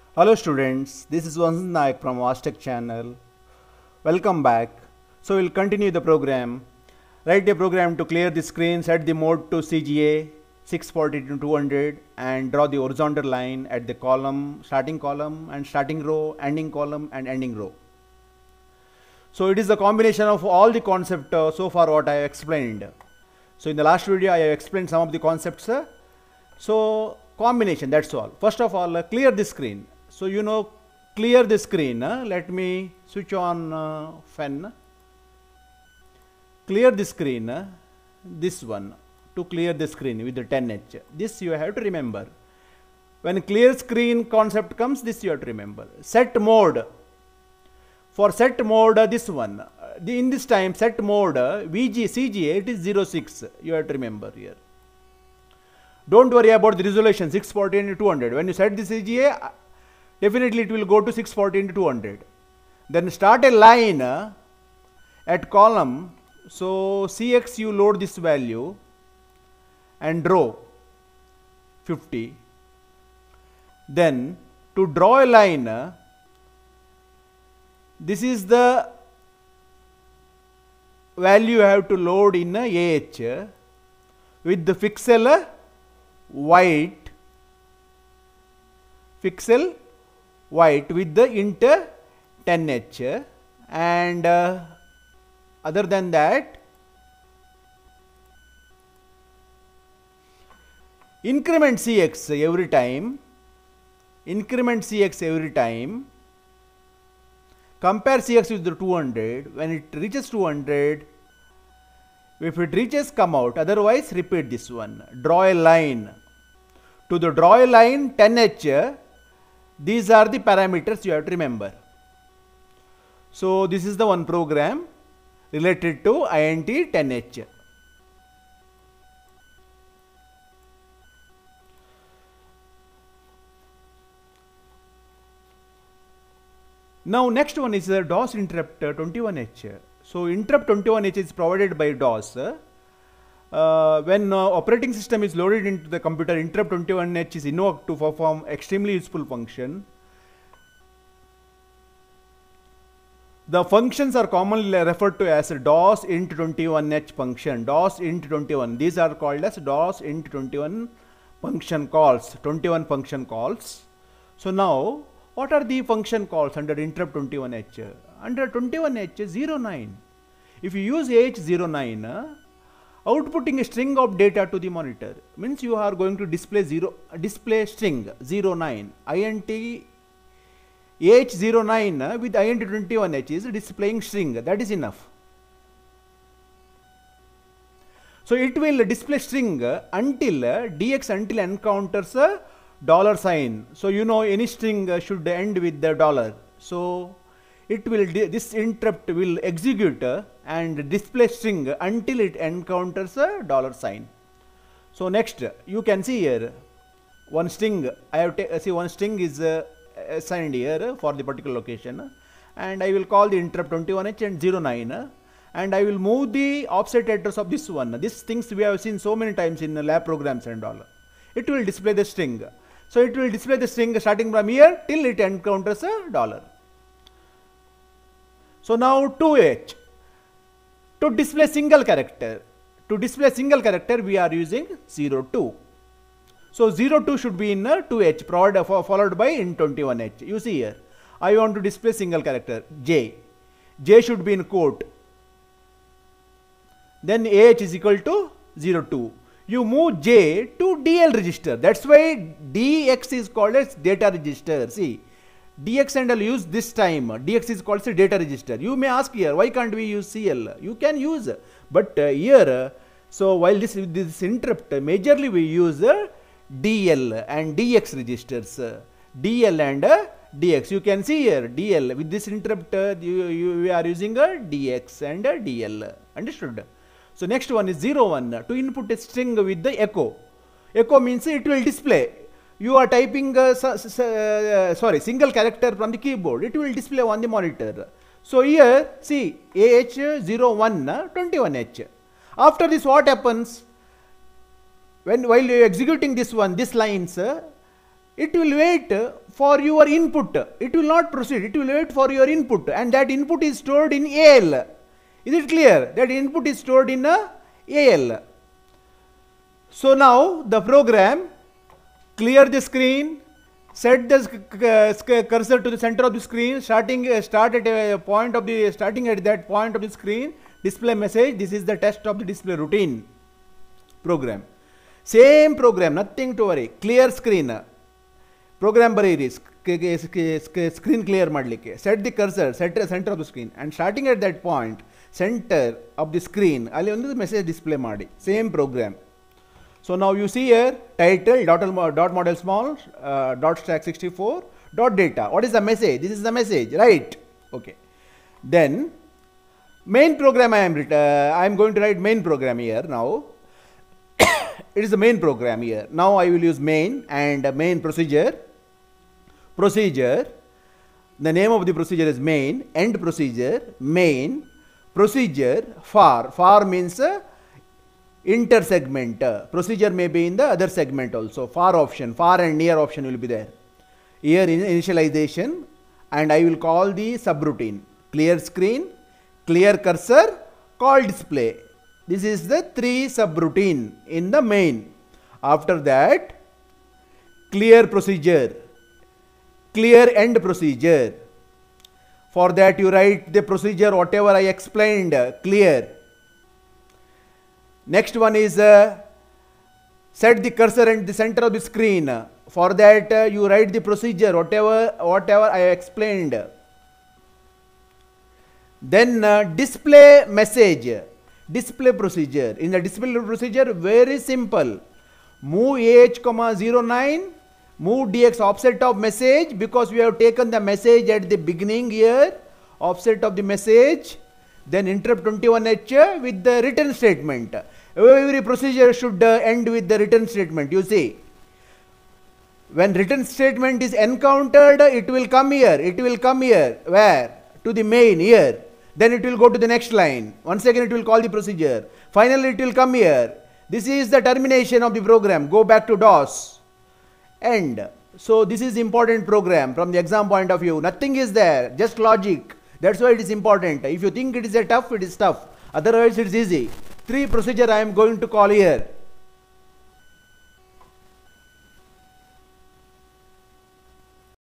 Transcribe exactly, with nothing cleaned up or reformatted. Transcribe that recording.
Hello students, this is Vansan Nayak from Vastech channel. Welcome back. So we'll continue the program. Write a program to clear the screen, set the mode to C G A six forty to two hundred and draw the horizontal line at the column, starting column and starting row, ending column and ending row. So it is the combination of all the concepts uh, so far what I have explained. So in the last video I have explained some of the concepts. Uh, so combination, that's all. First of all, uh, clear the screen. So you know, clear the screen. Uh, let me switch on uh, fan. Clear the screen. Uh, this one to clear the screen with the ten H. This you have to remember. When clear screen concept comes, this you have to remember. Set mode. For set mode, uh, this one. Uh, the, in this time, set mode uh, V G C G A it is zero six. You have to remember here. Don't worry about the resolution six forty into two hundred. When you set the C G A, definitely it will go to six forty into two hundred. Then start a line uh, at column. So C X you load this value and row fifty. Then to draw a line, uh, this is the value you have to load in uh, A H uh, with the pixel uh, white, pixel white with the int ten H, and uh, other than that increment C X every time, increment C X every time, compare C X with the two hundred. When it reaches two hundred, if it reaches, come out, otherwise repeat this one. Draw a line. To the draw a line ten H, these are the parameters you have to remember. So this is the one program related to I N T ten H. Now next one is the DOS interrupt twenty-one H. So interrupt twenty-one H is provided by DOS. Uh, when uh, operating system is loaded into the computer, interrupt twenty-one H is invoked to perform extremely useful function. The functions are commonly referred to as DOS int twenty-one H function. DOS int twenty-one. These are called as DOS int twenty-one function calls. twenty-one function calls. So now, what are the function calls under interrupt twenty-one H? Under twenty-one H zero nine. If you use A H zero nine, uh, outputting a string of data to the monitor means you are going to display zero display string zero nine. I N T A H zero nine uh, with I N T twenty-one H is displaying string. That is enough. So it will display string uh, until uh, D X until encounters a dollar sign. So you know any string uh, should end with the dollar. So it will this interrupt will execute uh, and display string until it encounters a dollar sign. So next you can see here one string. I have to see one string is uh, assigned here for the particular location, and I will call the interrupt twenty-one H and zero nine, and I will move the offset address of this one. These things we have seen so many times in lab programs and all. It will display the string. So it will display the string starting from here till it encounters a dollar. So now two H. To display single character. To display single character we are using zero two. So zero two should be in uh, two H provided, followed by int twenty-one H. You see here. I want to display single character J. J should be in quote. Then A H is equal to zero two. You move J to D L register. That's why D X is called as data register. See, D X and L use this time. D X is called as data register. You may ask here, why can't we use C L? You can use, but uh, here, uh, so while this this interrupt, uh, majorly we use uh, D L and D X registers. Uh, D L and uh, D X. You can see here D L with this interrupt. Uh, you, you we are using a uh, D X and uh, D L. Understood? So next one is zero one to input a string with the echo. Echo means it will display. You are typing uh, uh, sorry single character from the keyboard. It will display on the monitor. So here see A H zero one twenty-one H. After this what happens? When while you are executing this one, this lines, uh, it will wait for your input. It will not proceed. It will wait for your input, and that input is stored in A L. Is it clear? That input is stored in a A L. So now the program clear the screen, set the cursor to the center of the screen, starting uh, start at a point of the starting at that point of the screen, display message. This is the test of the display routine program. Same program, nothing to worry. Clear screen. Program bariri screen clear madlike. Set the cursor, set the center of the screen, and starting at that point, center of the screen, alli ondu message display madi. Same program. So now you see here title dot, dot model small uh, dot stack sixty-four dot data. What is the message? This is the message, right? Okay. Then main program I am uh, I am going to write main program here now. It is the main program here. Now I will use main and uh, main procedure. Procedure. The name of the procedure is main. End procedure. Main. Procedure. For. For means uh, inter segment. Uh, procedure may be in the other segment also. For option. For and near option will be there. Here in initialization, and I will call the subroutine. Clear screen. Clear cursor. Call display. This is the three subroutine in the main. After that, clear procedure, clear end procedure. For that you write the procedure whatever I explained, clear. Next one is uh, set the cursor in the center of the screen. For that uh, you write the procedure whatever whatever I explained. Then uh, display message. Display procedure. In the display procedure, very simple. Move A H comma zero nine, move D X offset of message, because we have taken the message at the beginning here, offset of the message, then interrupt twenty-one H with the return statement. Every procedure should uh, end with the return statement. You see, when return statement is encountered, it will come here. It will come here. Where? To the main here. Then it will go to the next line. Once again it will call the procedure. Finally it will come here. This is the termination of the program. Go back to DOS. End. So this is important program from the exam point of view. Nothing is there. Just logic. That's why it is important. If you think it is a tough, it is tough. Otherwise it is easy. Three procedure I am going to call here.